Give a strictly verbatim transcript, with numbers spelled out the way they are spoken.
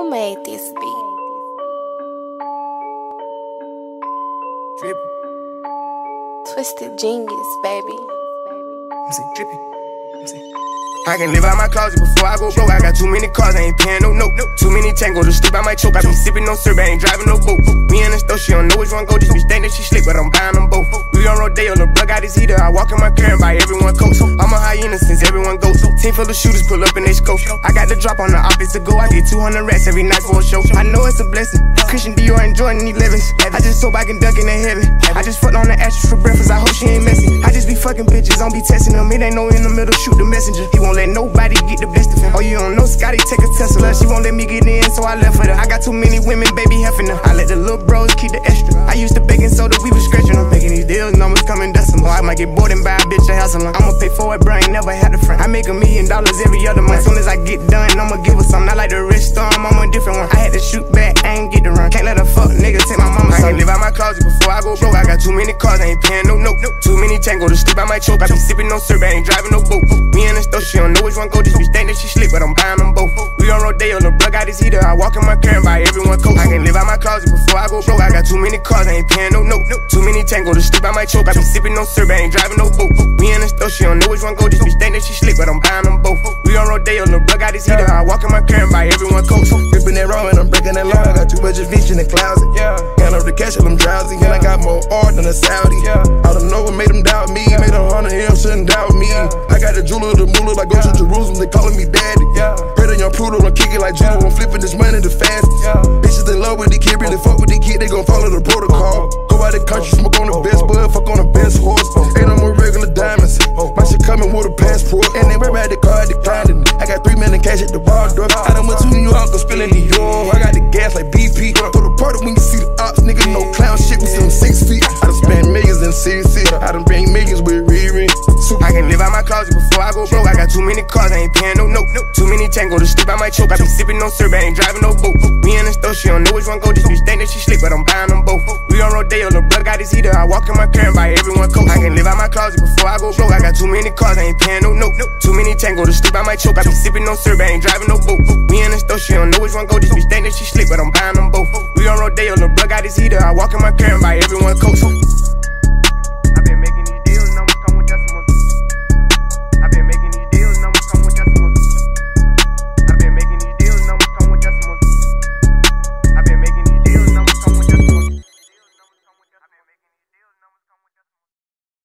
Who made this beat? Drippy. Twisted Genius, baby. I'm saying drippy. I'm saying. I can live out my closet before I go broke. I got too many cars, I ain't paying no note. Too many tango to sleep, I might choke. I be sipping no syrup, I ain't driving no boat. Me and the store, she don't know which one go. This bitch think that she slick, but I'm buying them both. We on Rodeo, the plug got his heater. I walk in my car and buy everyone coats. I'm a hyena since everyone goes. Team full of shooters pull up in they scope. I got the drop on the office to go. I get two hundred rats every night for a show. I know it's a blessing. Christian Dior and Jordan elevens. I just hope I can duck in the heaven. I just fucked on the actress for breakfast. I hope she ain't messy. I just be fucking bitches, don't be testing them. It ain't no in the middle, shoot the messenger. He won't let nobody get the best of him. Oh, you don't know Scotty take a Tesla. She won't let me get in, so I left with her. I got too many women, baby, heffing her. I let the little bros keep the extra. I used to baking soda, we was scratching them. Making these deals, numbers coming decimal. I might get bored and buy a bitch a house alone. I'ma pay for it, bro, ain't never had a friend. I make a million dollars every other month. Soon as I get done, I'ma give her something. I like the rich storm, I'm a different one. I had to shoot back, I ain't get to run. Can't let a fuck nigga take my mama. I can't live out my closet before I go broke. I got too many cars, I ain't paying no note. Too many tango to sleep, I might choke. I be sipping no syrup, I ain't driving no boat. Me and the store, she don't know which one go. This bitch think that she slick, but I'm buying them both. We on Rodeo, the plug got his heater. I walk in my car and buy everyone coats. I can live out my closet before I go broke. I got too many cars, I ain't paying no note. Too many tango to sleep, I might choke. I be sipping no syrup, I ain't driving no boat. Me and the store, she don't know which one go. This bitch think that she slick, but I'm buying them both. We on Rodeo, the plug got his heater. I walk in my car and buy everyone coats. Ripping that raw and I'm breaking that law. I got too much fish in the closet. Yeah. Count up the cash and I'm drowsy. And I got more art than a Saudi. Yeah. Out of nowhere made them doubt me. Made a hundred him, shouldn't doubt me. Yeah. I got the jeweler, the moolah, like go to Jerusalem, they calling me daddy. Yeah. Heard on your Pluto, I'm kicking like judo. I'm flipping this money the fastest. Yeah. Bitches in love with the kid, really fuck with the kid, they gon' follow the protocol. Go out the country, smoke on the best bud, fuck on the best horse. Ain't no more regular diamonds. My shit coming with a passport. And they worry about the car declined it. I got three million cash at the bar door. I done went to New York, I'm spilling the euro. I got the gas like B P. Go to the party when you see the ops, nigga, no clown shit, we see them six feet. I done spent millions in C C. I done bring millions with Riri. I can live out my closet before I go broke. I got too many cars, I ain't paying no note. Too many tango to sleep, I might choke. I be sipping no syrup, I ain't driving no boat. Me and the store, she don't know which one go. This bitch think that she slick, but I'm buying them both. We on Rodeo, the plug got his heater. I walk in my car and buy everyone coats. I can live out my closet before I go broke. I got too many cars, I ain't paying no note. Too many tango to sleep, I might choke. I be sipping no syrup, I ain't driving no boat. Me and the store, she don't know which one go. This bitch think that she slick, but I'm buying them both. We on Rodeo, the plug got his heater. I walk in my car and buy everyone coats.